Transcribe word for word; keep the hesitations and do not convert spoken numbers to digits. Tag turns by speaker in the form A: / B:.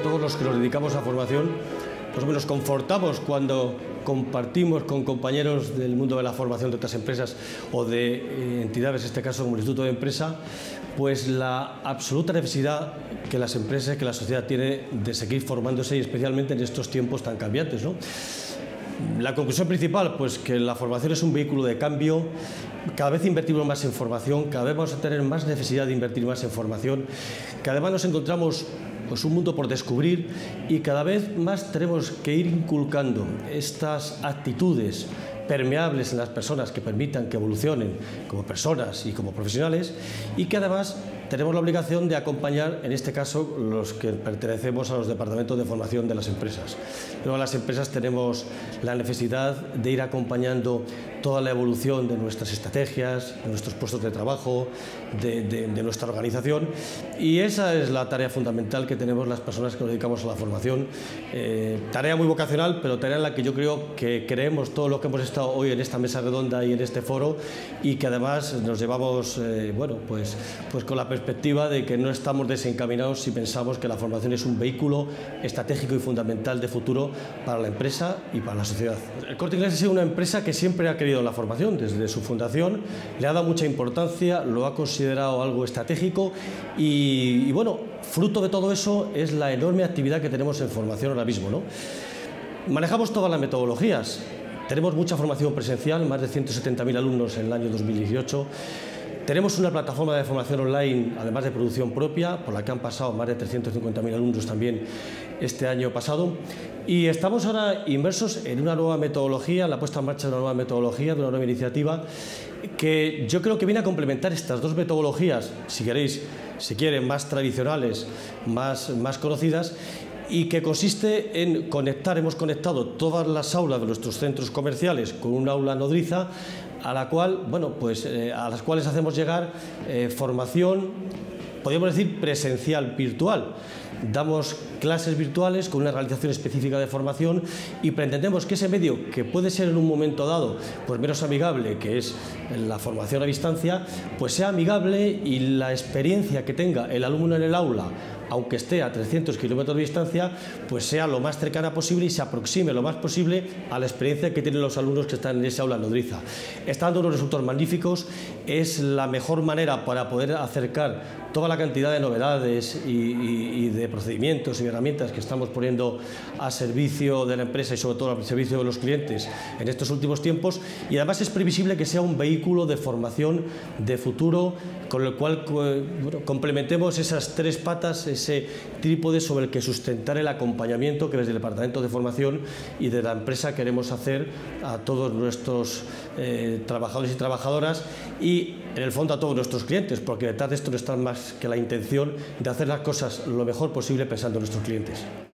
A: todos los que nos dedicamos a formación, pues nos confortamos cuando compartimos con compañeros del mundo de la formación de otras empresas o de eh, entidades, en este caso como el Instituto de Empresa, pues la absoluta necesidad que las empresas, que la sociedad tiene de seguir formándose, y especialmente en estos tiempos tan cambiantes, ¿no? La conclusión principal, pues que la formación es un vehículo de cambio. Cada vez invertimos más en formación, cada vez vamos a tener más necesidad de invertir más en formación, cada vez nos encontramos pues un mundo por descubrir y cada vez más tenemos que ir inculcando estas actitudes permeables en las personas que permitan que evolucionen como personas y como profesionales, y que además tenemos la obligación de acompañar, en este caso, los que pertenecemos a los departamentos de formación de las empresas. Luego, las empresas tenemos la necesidad de ir acompañando toda la evolución de nuestras estrategias, de nuestros puestos de trabajo, de, de, de nuestra organización, y esa es la tarea fundamental que tenemos las personas que nos dedicamos a la formación. Eh, tarea muy vocacional, pero tarea en la que yo creo que creemos todo lo que hemos estado hoy en esta mesa redonda y en este foro, y que además nos llevamos, eh, bueno, pues, pues con la perspectiva de que no estamos desencaminados si pensamos que la formación es un vehículo estratégico y fundamental de futuro para la empresa y para la sociedad. El Corte Inglés ha sido una empresa que siempre ha querido la formación. Desde su fundación le ha dado mucha importancia, lo ha considerado algo estratégico y, y bueno, fruto de todo eso es la enorme actividad que tenemos en formación ahora mismo, ¿no? Manejamos todas las metodologías. Tenemos mucha formación presencial, más de ciento setenta mil alumnos en el año dos mil dieciocho. Tenemos una plataforma de formación online, además de producción propia, por la que han pasado más de trescientos cincuenta mil alumnos también este año pasado. Y estamos ahora inmersos en una nueva metodología, la puesta en marcha de una nueva metodología, de una nueva iniciativa, que yo creo que viene a complementar estas dos metodologías, si queréis, si quieren, más tradicionales, más, más conocidas, y que consiste en conectar, hemos conectado todas las aulas de nuestros centros comerciales con un aula nodriza, a la cual, bueno, pues, eh, a las cuales hacemos llegar eh, formación, podríamos decir presencial, virtual. Damos clases virtuales con una realización específica de formación y pretendemos que ese medio, que puede ser en un momento dado pues menos amigable, que es la formación a distancia, pues sea amigable, y la experiencia que tenga el alumno en el aula, aunque esté a trescientos kilómetros de distancia, pues sea lo más cercana posible y se aproxime lo más posible a la experiencia que tienen los alumnos que están en esa aula nodriza. Está dando unos resultados magníficos, es la mejor manera para poder acercar toda la cantidad de novedades y, y, y de procedimientos y herramientas que estamos poniendo a servicio de la empresa y sobre todo al servicio de los clientes en estos últimos tiempos, y además es previsible que sea un vehículo de formación de futuro con el cual bueno, complementemos esas tres patas, ese trípode sobre el que sustentar el acompañamiento que desde el Departamento de Formación y de la empresa queremos hacer a todos nuestros eh, trabajadores y trabajadoras, y en el fondo a todos nuestros clientes, porque detrás de esto no está más que la intención de hacer las cosas lo mejor posible pensando en nuestros clientes.